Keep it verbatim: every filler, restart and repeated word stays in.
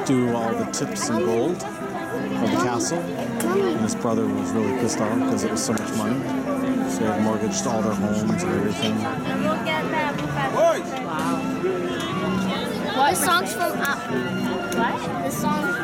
Stu all the tips in gold of the castle, and his brother was really pissed off because it was so much money. So they had mortgaged all their homes and everything. Wow. What? The song's from uh, what? The song